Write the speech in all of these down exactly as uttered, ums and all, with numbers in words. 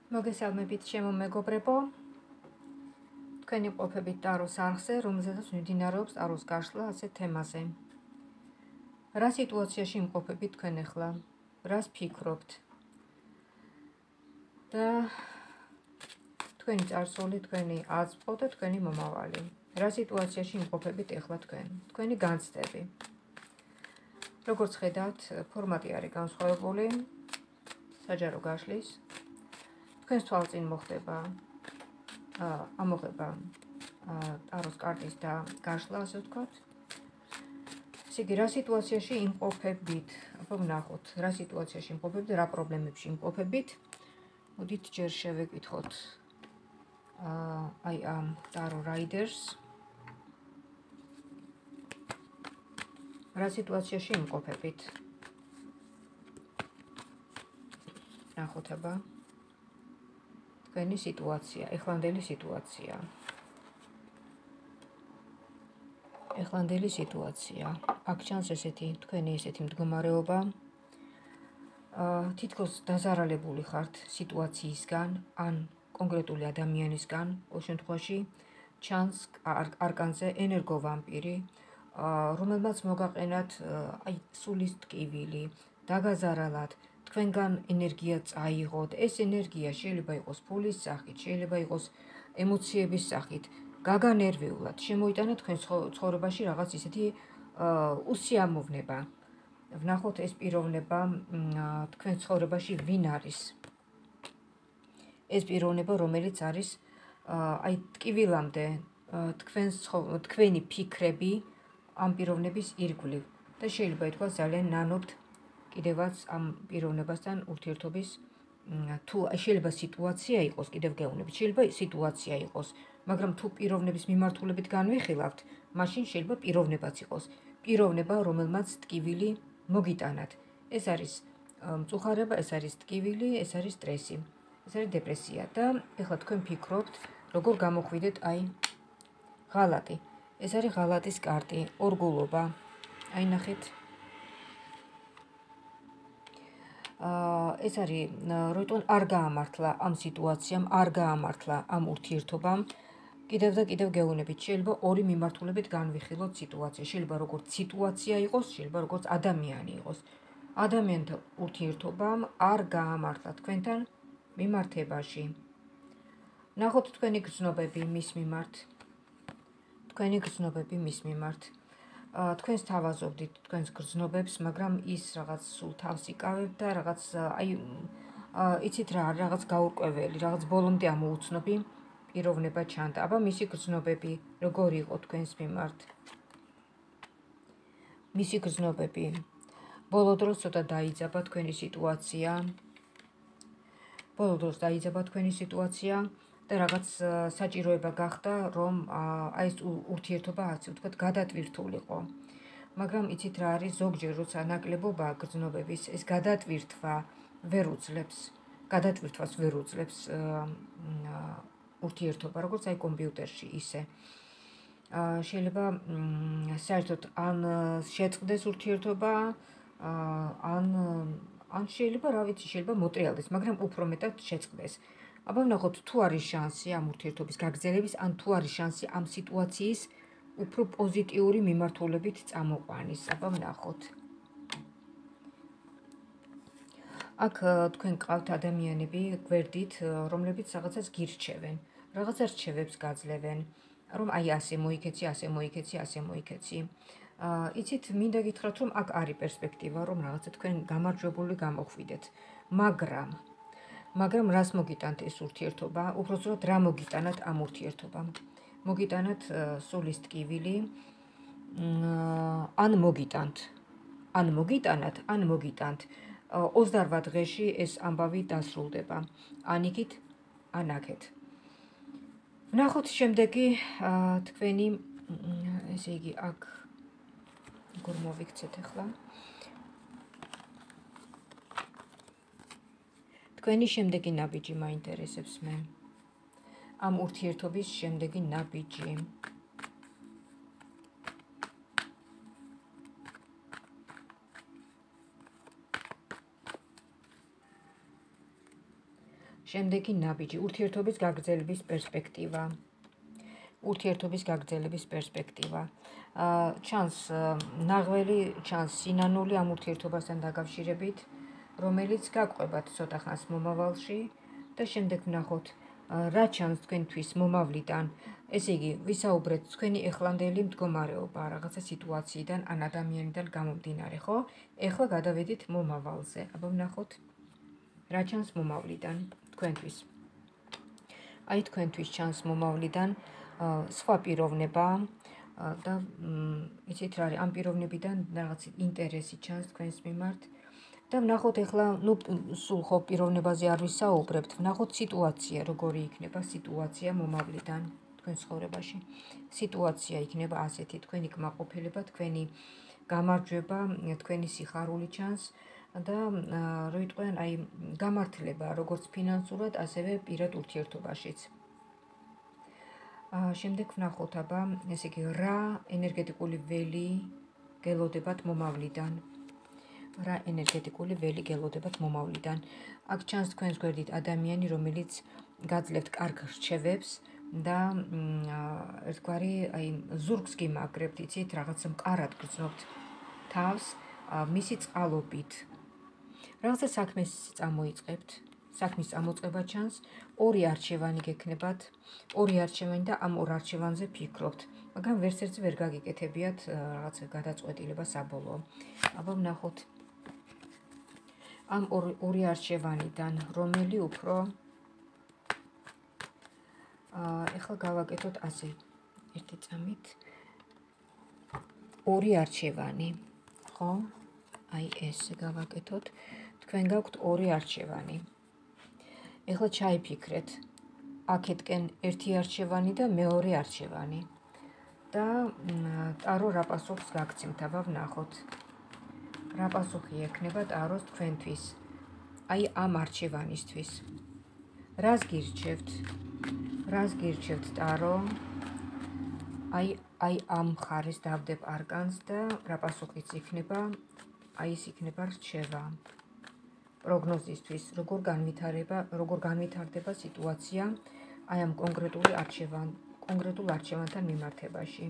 მოგესალმებით ჩემო მეგობრებო. თქვენი ყოფებით ტაროს არხზე, რომელზედაც მიმდინარეობს ტაროს გაშლა ასეთ თემაზე. რა სიტუაციაში იმყოფებით თქვენ ახლა? რას ფიქრობთ? და თქვენი წარსული, თქვენი აზრყო და თქვენი მომავალი. რა სიტუაციაში იმყოფებით ახლა თქვენ? თქვენი განცდები. როგორც ხედავთ, ფორმატი არის განსხვავებული საჯარო გაშლის. თქვენს თვალწინ მოხდება ამოღება ტაროს კარტის და გაშლა, ასე ვთქვათ. ესე იგი, რა სიტუაციაში იმყოფებით? აბა ვნახოთ, რა სიტუაციაში იმყოფებით, რა პრობლემებში იმყოფებით. მოდით ჯერ შევეკითხოთ აი ამ ტარო რაიდერს. რა სიტუაციაში იმყოფებით? ნახოთ აბა. თქვენი სიტუაცია, ეხლანდელი სიტუაცია. ეხლანდელი სიტუაცია. აქ ჩანს ესეთი თქვენი ესეთი მდგომარეობა. აა თითქოს დაზარალებული ხართ სიტუაციისგან, ან კონკრეტული ადამიანისგან, ყოველ შემთხვევაში ჩანს არკანზე ენერგოვამპირი, რომელმაც მოგაყენათ აი სულის ტკივილი, დაგაზარალათ, თქვენგან ენერგია წაიღოთ. ეს ენერგია შეიძლება იყოს ფულის სახით, შეიძლება იყოს ემოციების სახით, გაგანერვიულად, შემოიტანა თქვენ ცხოვრებაში რაღაც ისეთი უსიამოვნება. ვნახოთ ეს პიროვნება თქვენ ცხოვრებაში ვინ არის. ეს პიროვნება, რომელიც არის აი ტკივილამდე თქვენს თქვენი ფიქრები ამ პიროვნების ირგვლივ და შეიძლება ითქვას ძალიან ნანობთ კიდევაც ამ პიროვნებასთან ურთიერთობის თუ შეიძლება სიტუაცია იყოს, კიდევ გეუბნებით, შეიძლება სიტუაცია იყოს, მაგრამ თუ პიროვნების მიმართულებით განვიხილავთ, მაშინ შეიძლება პიროვნებაც იყოს. პიროვნება, რომელმაც ტკივილი მოგიტანათ. ეს არის მწუხარება, ეს არის ტკივილი, ეს არის სტრესი, ეს არის დეპრესია და ეხლა თქვენ ფიქრობთ, როგორ გამოხვიდეთ აი ღალატი. ეს არის ღალატის კარტი, ორგულობა. აი ნახეთ. ეს არის როიტონ არ გაამართლა ამ სიტუაციამ, არ გაამართლა ამ ურთიერთობამ. კიდევ და კიდევ გეუბნებით, შეიძლება ორი მიმართულებით განვიხილოთ სიტუაცია. შეიძლება როგორც სიტუაცია იყოს, შეიძლება როგორც ადამიანი იყოს. ადამიანთან ურთიერთობამ არ გაამართლა თქვენთან მიმართებაში. ნახოთ თქვენი გრძნობები მის მიმართ. თქვენი გრძნობები მის მიმართ. თქვენს თავაზობდით თქვენს გრძნობებს, მაგრამ ის რაღაც სულ თავს იკავებ და რაღაც აი იცით რა, რაღაც გაურკვეველი, რაღაც ბოლომდე ამოუცნობი პიროვნება ჩანდა. აბა მისი გრძნობები როგორი იყო თქვენს მიმართ? მისი გრძნობები. ბოლო დროს ცოტა დაიძაბა თქვენი სიტუაცია. ბოლო დროს დაიძაბა თქვენი სიტუაცია და რაღაც საჭიროება გახდა, რომ აი ეს ურთიერთობა, ასე ვთქვათ, გადატვირთულიყო. მაგრამ იცით რა არის, ზოგჯერ როცა ნაკლებობა გრძნობების, ეს გადატვირთვა ვერ უძლებს, გადატვირთვას ვერ უძლებს ურთიერთობა, როგორც აი კომპიუტერში ისე. შეიძლება საერთოდ ან შეწყდეს ურთიერთობა, ან ან შეიძლება, რა ვიცი, შეიძლება მოტრიალდეს, მაგრამ უფრო მეტად შეწყდეს. აბა ვნახოთ, თუ არის შანსი ამ ურთიერთობის გაგრძელების, ან თუ არის შანსი ამ სიტუაციის უფრო პოზიტიური მიმართულებით წამოყვანის. აბა ვნახოთ. აქ თქვენ ყავთ ადამიანები გვერდით, რომლებიც რაღაცას გირჩევენ, რაღაცა რჩევებს გაძლევენ, რომ აი ასე მოიქეცი, ასე მოიქეცი, ასე მოიქეცი. იცით, მინდა გითხრათ, რომ აქ არის პერსპექტივა, რომ რაღაცა თქვენ გამარჯვებული გამოხვიდეთ, მაგრამ მაგრამ რას მოგიტანთ ეს ურთიერთობა? უბრალოდ რა მოგიტანათ ამ ურთიერთობამ? მოგიტანათ სულის ტკივილი, ან მოგიტანთ, ან მოგიტანათ, ან მოგიტანთ. ოცდაორ დღეში ეს ამბავი დასრულდება. ან იქით, ან აქეთ. ვნახოთ შემდეგი თქვენი, ესე იგი, აქ როგორ მოვიქცეთ ახლა? თქვენი შემდეგი ნაბიჯი მაინტერესებს მე. ამ ურთიერთობის შემდეგი ნაბიჯი. შემდეგი ნაბიჯი, ურთიერთობის გაგრძელების პერსპექტივა. ურთიერთობის გაგრძელების პერსპექტივა. ჩანს ნაღველი, ჩანს სინანული ამ ურთიერთობასთან დაკავშირებით, რომელიც გაგვყვებათ ცოტა ხანს მომავალში და შემდეგ ვნახოთ რა ჩანს თქვენთვის მომავლიდან. ესე იგი, ვისაუბრეთ თქვენი ეხლანდელი მდგომარეობა რაღაცა სიტუაციიდან ან ადამიანიდან გამომდინარე, ხო? ეხლა გადავედით მომავალზე. აბა ვნახოთ რა ჩანს მომავლიდან თქვენთვის. აი თქვენთვის ჩანს მომავლიდან სხვა პიროვნება და იცით რა არის, ამ პიროვნებიდან რაღაც ინტერესი ჩანს თქვენს მიმართ. და ვნახოთ ეხლა, ნუ სულ ხო პიროვნებაზე არ ვისაუბრებთ, ვნახოთ სიტუაცია, როგორი იქნება სიტუაცია მომავლიდან თქვენ ცხოვრებაში. სიტუაცია იქნება ასეთი, თქვენი კმაყოფილება, თქვენი გამარჯვება, თქვენი სიხარული ჩანს და რო ვიტყვიან, აი გამართლება როგორც ფინანსურად, ასევე პირად ურთიერთობაშიც. შემდეგ ვნახოთ, აბა, ესე იგი, რა ენერგეტიკული ველი გელოდებათ მომავლიდან. რა ენერგეტიკული ველი გელოდებათ მომავლიდან. აქ ჩანს თქვენს გვერდით ადამიანი, რომელიც გაძლევთ კარგ რჩევებს და ერთგვარი აი ზურგს გიმაგრებთ, იცით, რაღაცა მყარად გრძნობთ თავს, მისი წყალობით. რაღაცა საქმეს წამოიწყებთ, საქმის წამოწყება ჩანს, ორი არჩევანი გექნებათ, ორი არჩევანი და ამ ორ არჩევანზე ფიქრობთ, მაგრამ ვერც ერთზე ვერ გაგიკეთებიათ რაღაცა გადაწყვეტილება საბოლოო. აბა ვნახოთ ამ ორი არჩევანიდან რომელი უფრო ეხლა გავაკეთოთ ასე ერთი წამით ორი არჩევანი, ხო? აი ესე გავაკეთოთ. თქვენ გაქვთ ორი არჩევანი. ეხლა ჩაიფიქრეთ. აქეთკენ ერთი არჩევანი და მეორე არჩევანი. და ტარო რა პასუხს გაგცემთ, აბა ვნახოთ. რა პასუხი ექნება ტაროს თქვენთვის? აი ამ არჩევანისთვის. რას გირჩევთ? რას გირჩევთ ტარო? აი აი ამ მხარეს დავდებ არკანს და რა პასუხიც იქნება? აი ეს იქნება რჩევა. პროგნოზისთვის, როგორ განვითარება, როგორ განვითარდება სიტუაცია აი ამ კონკრეტული არჩევან, კონკრეტულ არჩევანთან მიმართებაში.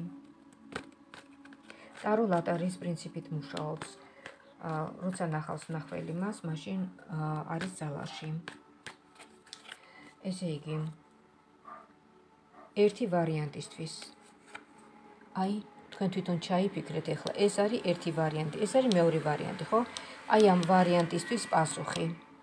ტარო ლატარიის პრინციპით მუშაობს. როცა ნახავს მნახველი მას, მაშინ არის ძალაში. ესე იგი, ერთი ვარიანტისთვის. აი, თქვენ თვითონ ჩაიფიქრეთ ეხლა, ეს არის ერთი ვარიანტი, ეს არის მეორე ვარიანტი, ხო? აი ამ ვარიანტისთვის პასუხი.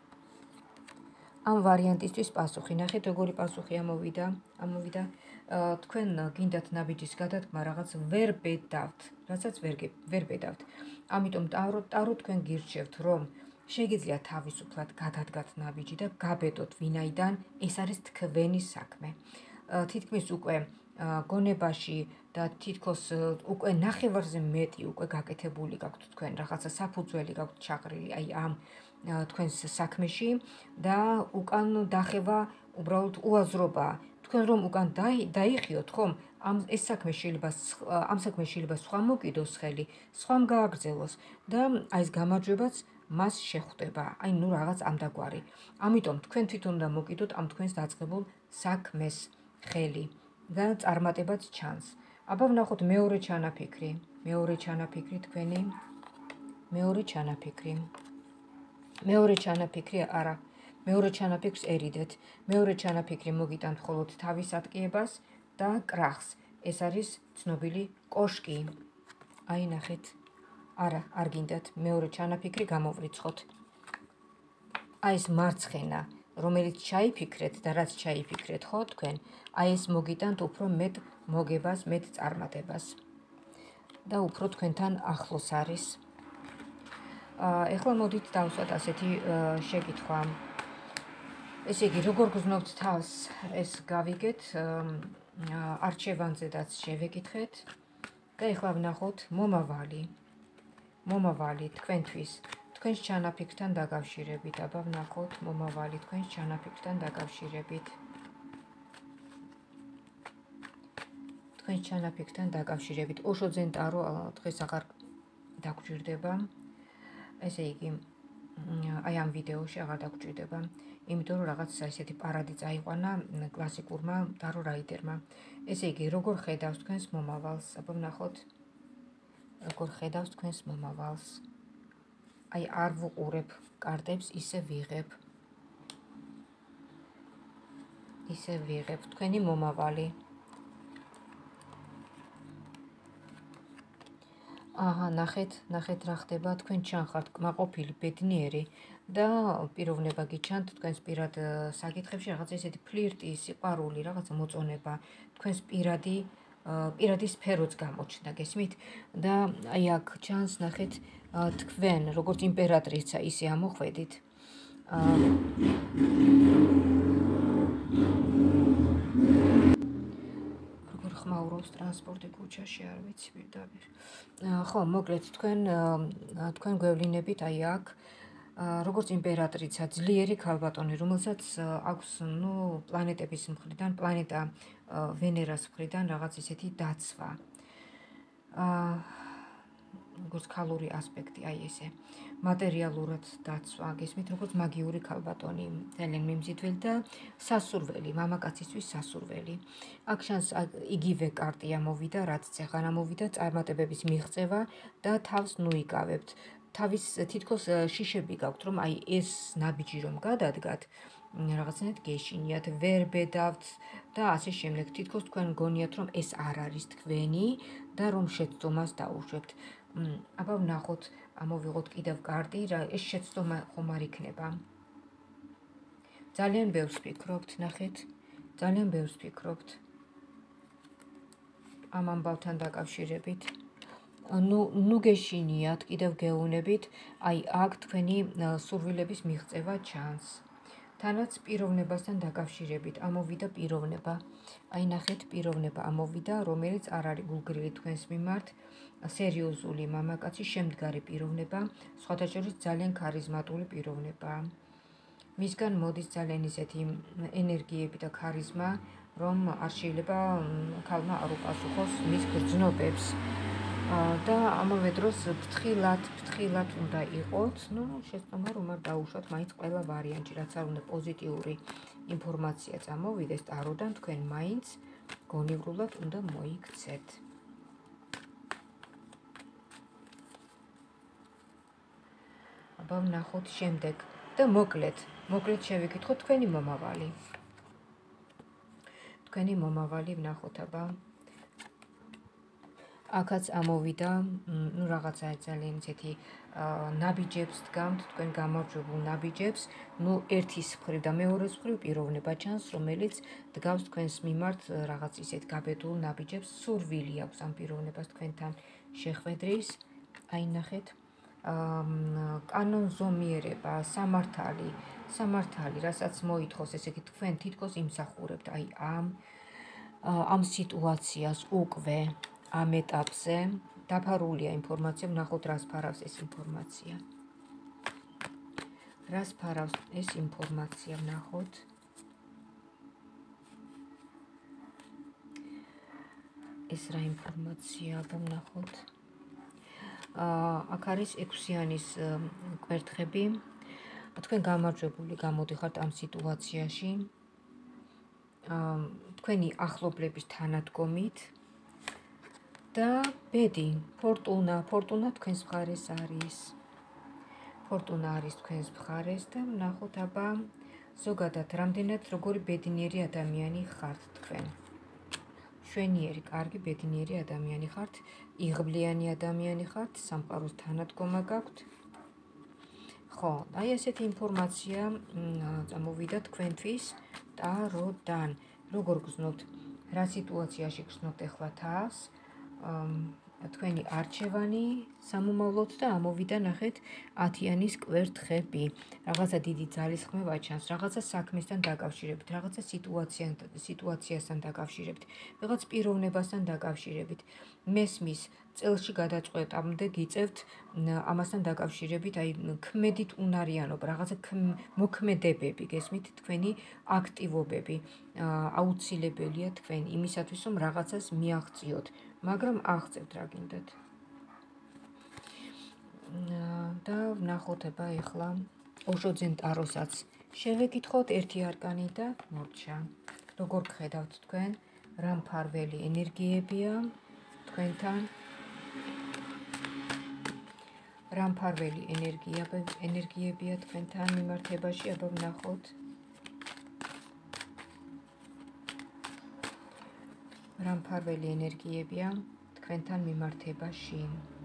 ამ ვარიანტისთვის პასუხი. ნახეთ, როგორი პასუხი ამოვიდა, ამოვიდა. თქვენ გინდათ ნაბიჯის გადადგმა, რაღაც ვერ ბედავთ, რასაც ვერ ვერ ბედავთ. ამიტომ ტარო ტარო თქვენ გირჩევთ, რომ შეგიძლიათ თავისუფლად გადადგათ ნაბიჯი და გაბედოთ ვინაიდან ეს არის თქვენი საქმე. თითქმის უკვე გონებაში და თითქოს უკვე ნახევარზე მეტი უკვე გაკეთებული გაქვთ თქვენ რაღაცა საფუძველი გაქვთ ჩაყრილი აი ამ თქვენს საქმეში და უკან დახევა უბრალოდ უაზრობაა. თქვენ რომ უკან დაიხიოთ, ხომ? ამ ეს საქმე შეიძლება ამ საქმე შეიძლება სხვა მოკიდოს ხელი, სხვამ გააგრძელოს და აი ეს გამარჯვებაც მას შეხვდება. აი ნუ რაღაც ამდაგვარი. ამიტომ თქვენ თვითონ უნდა მოკიდოთ ამ თქვენს დაწყებულ საქმეს ხელი და წარმატებაც ჩანს. აბა ვნახოთ მეორე ჩანაფიქრი. მეორე ჩანაფიქრი თქვენი. მეორე ჩანაფიქრი. მეორე ჩანაფიქრი არა. მეორე ჩანაფიქრს ერიდეთ. მეორე ჩანაფიქრი მოგიტანთ მხოლოდ თავის ატკიებას და კრახს. ეს არის ცნობილი კოშკი. აი ნახეთ. არა, არ გინდათ მეორე ჩანაფიქრი გამოვრიცხოთ. აი ეს მარცხენა, რომელიც ჩაიფიქრეთ და რაც ჩაიფიქრეთ, ხო თქვენ? აი ეს მოგიტანთ უფრო მეტ მოგებას, მეტ წარმატებას. და უფრო თქვენთან ახლოს არის. ეხლა მოდით დავსვათ ასეთი შეკითხვა. ესე იგი, როგორ გრძნობთ თავს, ეს გავიგეთ, არჩევანზედაც შევეკითხეთ და ეხლა ვნახოთ მომავალი. მომავალი თქვენთვის, თქვენს ჩანაფიქრთან დაკავშირებით, აბა ვნახოთ მომავალი თქვენს ჩანაფიქრთან დაკავშირებით. თქვენს ჩანაფიქრთან დაკავშირებით. ოშოძენ ტარო დღეს აღარ დაგჭირდება. ესე იგი, აი ამ ვიდეოში აღარ დაგჭირდება. იმიტომ რომ რაღაც ესეთი პარადი წაიყვანა კლასიკურმა ტარო რაიდერმა. ესე იგი, როგორ ხედავს თქვენს მომავალს? აბა ვნახოთ. როგორ ხედავს თქვენს მომავალს? აი არ ვუყურებ კარტებს, ისე ვიღებ. ისე ვიღებ თქვენი მომავალი. აჰა, ნახეთ, ნახეთ რა ხდება, თქვენ ჩანხართ კმაყოფილი, ბედნიერი და პიროვნება გიჩანთ თქვენს პირად საკითხებში, რაღაც ესეთი ფლირტი, სიყვარული, რაღაც მოწონება, თქვენს პირადი პირადი სფეროც გამოჩნდა, გესმით? და აი აქ ჩანს, ნახეთ, თქვენ როგორც იმპერატრიცა ისე ამოხვედით. ხმაურობს ტრანსპორტი ქუჩაში, არ ვიცი პირდაპირ. ხო, მოკლედ თქვენ თქვენ გვევლინებით აი აქ როგორც იმპერატრიცა, ძლიერი ქალბატონი, რომელსაც აქვს, ნუ, პლანეტების მხრიდან, პლანეტა ვენერას მხრიდან რაღაც ისეთი დაცვა. აა როგორც ქალური ასპექტი, აი ესე. მატერიალურად დაცვა, გესმით, როგორც მაგიური ქალბატონი, ძალიან მიმზიდველი და სასურველი, მამაკაცისთვის სასურველი. აქ შანს იგივე კარტი ამოვიდა, რაც წეღან ამოვიდა, წარმატებების მიღწევა და თავს ნუიკავებთ. თავის თითქოს შიშები გაქვთ, რომ აი ეს ნაბიჯი რომ გადადგათ, რაღაცნაირად გეშინიათ, ვერ ბედავთ და ასე შემდეგ. თითქოს თქვენ გონიათ, რომ ეს არ არის თქვენი და რომ შეცდომას დაუშვებთ. აბა ვნახოთ, ამოვიღოთ კიდევ კარტი, რა ეს შეცდომა ხომ არ იქნება. ძალიან ბევრს ფიქრობთ, ნახეთ, ძალიან ბევრს ფიქრობთ. ამ ამბავთან დაკავშირებით. ნუ ნუ გეშინიათ, კიდევ გეუნებით, აი აქ თქვენი სურვილების მიღწევა ჩანს. თანაც პიროვნებასთან დაკავშირებით ამოვიდა პიროვნება. აი ნახეთ, პიროვნება ამოვიდა, რომელიც არ არის გულგრილი თქვენს მიმართ, სერიოზული მამაკაცი, შემდგარი პიროვნება, სხვათა შორის ძალიან ქარიზმატული პიროვნება. მისგან მოდის ძალიან ისეთი ენერგიები და ქარიზმა, რომ არ შეიძლება ქალმა არ უპასუხოს მის გრძნობებს. და ამავე დროს ფრთხილად, ფრთხილად უნდა იყოთ, ნუ შეცდომა რომ არ დაუშვათ მაინც ყველა ვარიანტი, რაც არ უნდა პოზიტიური ინფორმაცია წამოვიდეს ტაროდან, თქვენ მაინც გონივრულად უნდა მოიქცეთ. აბა ვნახოთ შემდეგ და მოკლედ, მოკლედ შევიკითხოთ თქვენი მომავალი. თქვენი მომავალი ვნახოთ, აბა. აქაც ამოვიდა, ნუ რაღაცა ძალიან ისეთი ნაბიჯებს დგამთ, თქვენ გამარჯვებულ ნაბიჯებს, ნუ ერთის მხრივ და მეორეს მხრივ პიროვნება ჩანს, რომელიც დგავს თქვენს მიმართ რაღაც ისეთ გაბედულ ნაბიჯებს, სურვილი აქვს ამ პიროვნებას თქვენთან შეხვედრის. აი ნახეთ, კანონზომიერება, სამართალი, სამართალი, რასაც მოითხოვს, ესე იგი თქვენ თითქოს იმსახურებთ აი ამ ამ სიტუაციას უკვე ამ ეტაპზე დაფარულია ინფორმაცია, ვნახოთ რას ფარავს ეს ინფორმაცია. რას ფარავს ეს ინფორმაცია, ვნახოთ. ეს რა ინფორმაცია, ვნახოთ. აქ არის ექვსიანის კვერთხები. თქვენ გამარჯვებული გამოდიხართ ამ სიტუაციაში. თქვენი ახლობლების თანადგომით. და ბედი, ფორტუნა, ფორტუნა თქვენს მხარეს არის. ფორტუნა არის თქვენს მხარეს და ვნახოთ, აბა, ზოგადად, რამდენად როგორი ბედნიერი ადამიანი ხართ თქვენ. მშვენიერი, კარგი, ბედნიერი ადამიანი ხართ, იღბლიანი ადამიანი ხართ, სამყაროს თანადგომა გაქვთ. ხო, აი ესეთი ინფორმაცია წამოვიდა თქვენთვის ტაროდან. როგორ გრძნობთ, რა სიტუაციაში გრძნობთ ახლა თავს? თქვენი არჩევანი სამომავლოდ და ამოვიდა ნახეთ ათიანის კვერთხები. რაღაცა დიდი ძალისხმევა ჩანს, რაღაცა საქმესთან დაკავშირებით, რაღაცა სიტუაციასთან დაკავშირებით, რაღაც პიროვნებასთან დაკავშირებით. მესმის წელში გადაწყვეტამდე გიწევთ ამასთან დაკავშირებით, აი ქმედით უნარიანობა, რაღაცა მოქმედებები, გესმით, თქვენი აქტივობები აუცილებელია თქვენ იმისათვის, რომ რაღაცას მიაღწიოთ. მაგრამ აღწევთ რა გინდათ. და ვნახოთ აბა ეხლა ოშოძენ ტაროსაც შევეკითხოთ ერთი არკანი და მორჩა. როგორ გხედავთ თქვენ, რა მფარველი ენერგიებია თქვენთან? რა მფარველი ენერგიებია თქვენთან მიმართებაში, აბა ვნახოთ. რა მფარველი ენერგიებია თქვენთან მიმართებაში.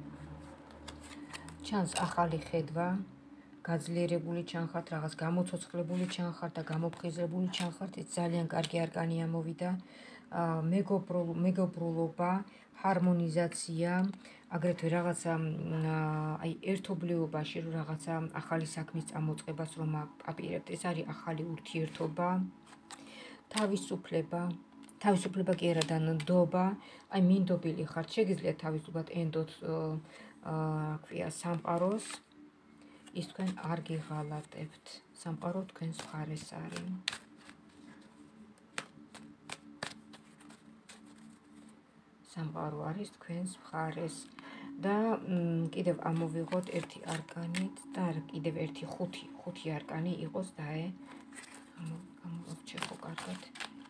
ჩანს ახალი ხედვა, გაძლიერებული ჩანხართ, რაღაც გამოცოცხლებული ჩანხართ და გამოფხიზლებული ჩანხართ. ეს ძალიან კარგი არკანი ამოვიდა. მეგობრულობა, ჰარმონიზაცია, აგრეთვე რაღაცა აი ერთობლიობაში რომ რაღაცა ახალი საქმის წამოწყებას რომ აპირებთ. ეს არის ახალი ურთიერთობა, თავისუფლება, თავისუფლება კი არა და ნდობა, აი მინდობილი ხართ, შეგიძლიათ თავისუფლად ენდოთ აა ქვია სამყაროს. ის თქვენ არ გიღალატებთ. სამყარო თქვენს მხარეს არის. სამყარო არის თქვენს მხარეს. და კიდევ ამოვიღოთ ერთი არკანით და კიდევ ერთი ხუთი, ხუთი არკანი იყოს დაე. გამოვჩეხო კარგად.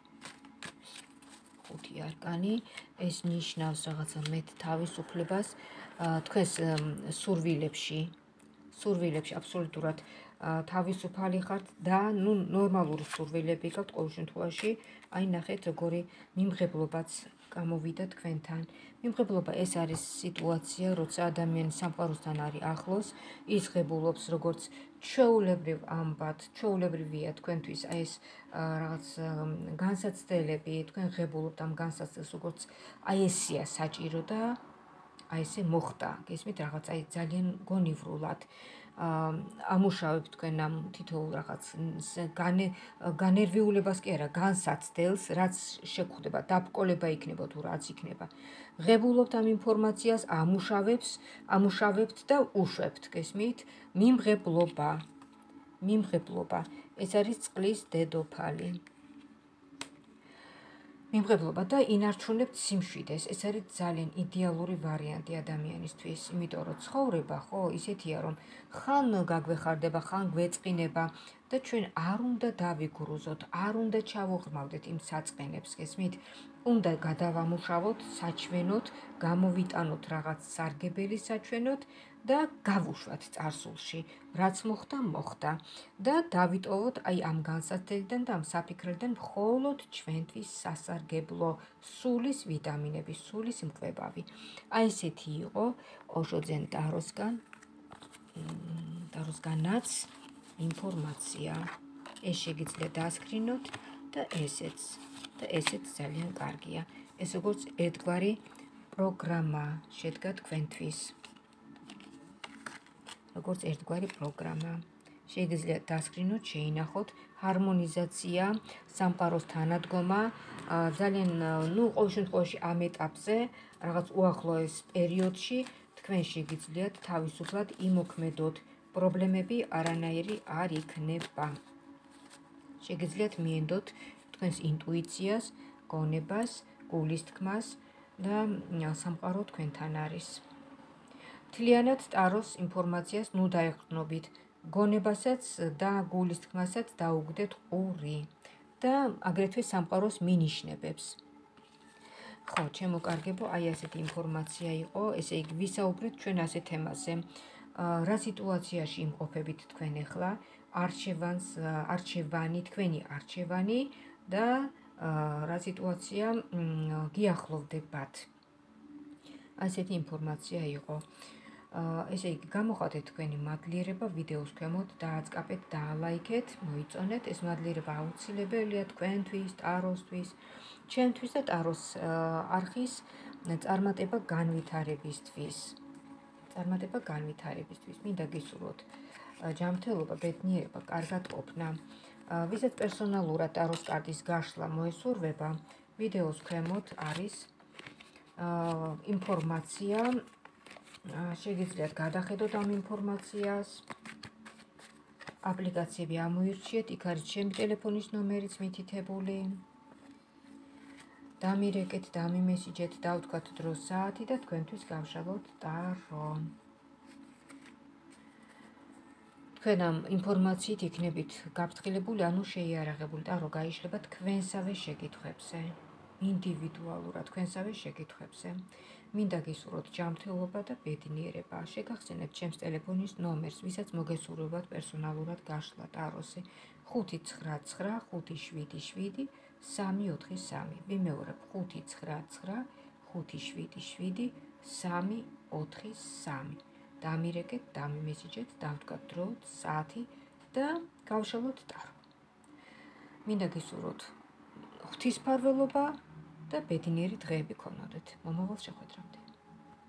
ხუთი არკანი, ეს ნიშნავს რაღაცა მეტ თავისუფლებას თქვენს სურვილებში. სურვილებში აბსოლუტურად თავისუფალი ხართ და ნუ ნორმალური სურვილები გაქვთ ყოველ შემთხვევაში. აი ნახეთ როგორი მიმღებლობაც გამოვიდა თქვენთან. მიმღებლობა ეს არის სიტუაცია, როცა ადამიანი სამყაროსთან არის ახლოს, ის ღებულობს როგორც ჩვეულებრივ ამბად, ჩვეულებრივია თქვენთვის აი ეს რაღაც განსაცდელები, თქვენ ღებულობთ ამ განსაცდელს, როგორც აი ესია საჭირო და აი ესე მოხდა. გესმით რაღაც აი ძალიან გონივრულად ამუშავებ თქვენ ამ თითოეულ რაღაც განერვიულებას კი არა, განსაცდელს, რაც შეგხვდება, დაბკოლება იქნება თუ რაც იქნება. ღებულობთ ამ ინფორმაციას, ამუშავებს, ამუშავებთ და უშვებთ, გესმით? მიმღებლობა. მიმღებლობა. ეს არის წყლის დედოფალი. მიმღებლობა და ინარჩუნებთ სიმშვიდეს. ეს არის ძალიან იდეალური ვარიანტი ადამიანისთვის, იმიტომ რომ ცხოვრება ხო ისეთია რომ ხან გაგვეხარდება, ხან გვეწყინება და ჩვენ არ უნდა დავიგრუზოთ, არ უნდა ჩავუღრმავდეთ იმ საწყენებს, გესმით? უნდა გადავამუშავოთ საჩვენოთ, გამოვიტანოთ რაღაც სარგებელი საჩვენოთ და გავუშვათ წარსულში, რაც მოხდა, მოხდა და დავიტოვოთ აი ამ განსაცდელიდან და ამ საფიქრებიდან მხოლოდ ჩვენთვის სასარგებლო სულის ვიტამინები, სულის მკვლევარი. აი ესეთი იყო ოშოძენ ტაროსგან, ტაროსგანაც ინფორმაცია. ეს შეგიძლიათ დასკრინოთ და ესეც და ესეც ძალიან კარგია. ეს როგორც ერთგვარი პროგრამა შედგა თქვენთვის. როგორც ერთგვარი პროგრამა. შეგიძლიათ დასკრინოთ, შეინახოთ, ჰარმონიზაცია, სამყაროს თანადგომა, ძალიან, ნუ ყოველ შემთხვევაში ამ ეტაპზე, რაღაც უახლოეს პერიოდში, თქვენ შეგიძლიათ თავისუფლად იმოქმედოთ, პრობლემები არანაირი არ იქნება. შეგიძლიათ მიენდოთ თქვენს ინტუიციას, გონებას, გულის თქმას და სამყარო თქვენთან არის. მთლიანად ტაროს ინფორმაციას ნუ დაეყრდნობით, გონებასაც და გულის თქმასაც დაუგდეთ ყური და აგრეთვე სამყაროს მინიშნებებს. ხო, ჩემო კარგებო, აი ასეთი ინფორმაცია იყო, ესე იგი ვისაუბრეთ ჩვენ ასეთ თემაზე. რა სიტუაციაში იმყოფებით თქვენ ახლა? არჩევანს, არჩევანი, თქვენი არჩევანი და რა სიტუაცია გიახლოვდებათ. ასეთი ინფორმაცია იყო. ესე იგი, გამოხატეთ თქვენი მადლიერება ვიდეოს ქვემოთ, დააწყაპეთ, დაალაიქეთ, მოიწონეთ. ეს მადლიერება აუცილებელია თქვენთვის, ტაროსთვის, ჩემთვის და ტაროს არხის წარმატება განვითარებისთვის. წარმატება განვითარებისთვის. მინდა გისურვოთ ჯანმრთელობა, ბედნიერება, კარგად ყოფნა. ვისაც პერსონალურად ტაროს კარტის გაშლა მოესურვება, ვიდეოს ქვემოთ არის ინფორმაცია. შეგიძლიათ გადახედოთ ამ ინფორმაციას. აპლიკაციები ამოირჩიეთ, იქ არის ჩემი ტელეფონის ნომერიც მითითებული. დამირეკეთ, დამიმესიჯეთ, დავთქვათ დრო საათი და თქვენთვის გავშალოთ ტარო. თქვენ ამ ინფორმაციით იქნებით გაფრთხილებული, ანუ შეიარაღებული და რო გაიშლება თქვენსავე შეკითხვებზე, ინდივიდუალურად თქვენსავე შეკითხვებზე. მინდა გისურვოთ ჯანმრთელობა და ბედნიერება. შეგახსენებთ ჩემს ტელეფონის ნომერს, ვისაც მოგესურვებათ პერსონალურად გაშლა ტაროსი ხუთი ცხრა ცხრა ხუთი შვიდი შვიდი სამი ოთხი სამი. ვიმეორებ ხუთი ცხრა ცხრა ხუთი შვიდი შვიდი სამი ოთხი სამი. დამირეკეთ, დამიმესიჯეთ, დავდგათ დრო, საათი და გავშალოთ ტარო. მინდა გისურვოთ ღვთისმფარველობა და ბედნიერი დღეები გქონოდეთ. მომავალ შეხვედრამდე.